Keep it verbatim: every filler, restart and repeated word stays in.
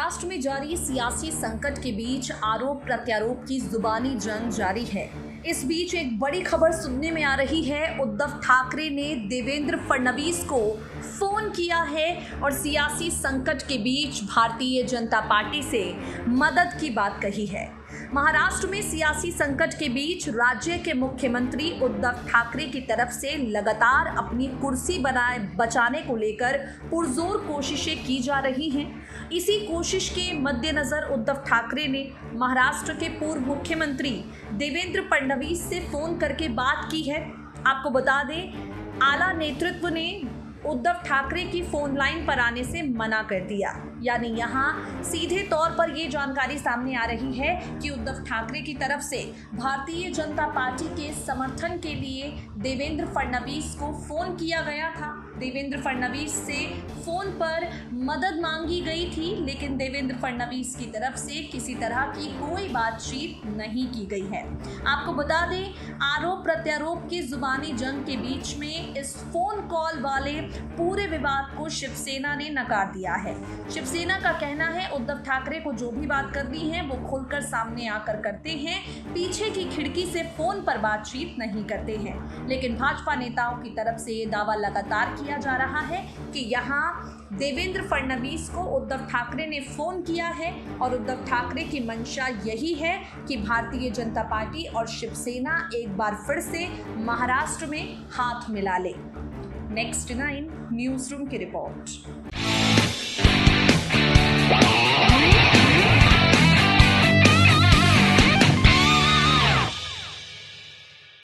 महाराष्ट्र में जारी सियासी संकट के बीच आरोप प्रत्यारोप की जुबानी जंग जारी है। इस बीच एक बड़ी खबर सुनने में आ रही है। उद्धव ठाकरे ने देवेंद्र फडणवीस को फोन किया है और सियासी संकट के बीच भारतीय जनता पार्टी से मदद की बात कही है। महाराष्ट्र में सियासी संकट के बीच राज्य के मुख्यमंत्री उद्धव ठाकरे की तरफ से लगातार अपनी कुर्सी बनाए बचाने को लेकर पुरजोर कोशिशें की जा रही हैं। इसी कोशिश के मद्देनजर उद्धव ठाकरे ने महाराष्ट्र के पूर्व मुख्यमंत्री देवेंद्र फडणवीस से फोन करके बात की है। आपको बता दें, आला नेतृत्व ने उद्धव ठाकरे की फोन लाइन पर आने से मना कर दिया। यानी यहाँ सीधे तौर पर ये जानकारी सामने आ रही है कि उद्धव ठाकरे की तरफ से भारतीय जनता पार्टी के समर्थन के लिए देवेंद्र फडणवीस को फोन किया गया था। देवेंद्र फडणवीस से फोन पर मदद मांगी गई थी, लेकिन देवेंद्र फडणवीस की तरफ से किसी तरह की कोई बातचीत नहीं की गई है। आपको बता दें, आरोप प्रत्यारोप की जुबानी जंग के बीच में इस फोन कॉल वाले पूरे विवाद को शिवसेना ने नकार दिया है। शिवसेना का कहना है उद्धव ठाकरे को जो भी बात करनी है वो खुलकर सामने आकर करते हैं, पीछे की खिड़की से फोन पर बातचीत नहीं करते हैं। लेकिन भाजपा नेताओं की तरफ से ये दावा लगातार किया जा रहा है कि यहाँ देवेंद्र फडणवीस को उद्धव ठाकरे ने फोन किया है और उद्धव ठाकरे की मंशा यही है कि भारतीय जनता पार्टी और शिवसेना एक बार फिर से महाराष्ट्र में हाथ मिला ले। नेक्स्ट नाइन न्यूज रूम की रिपोर्ट।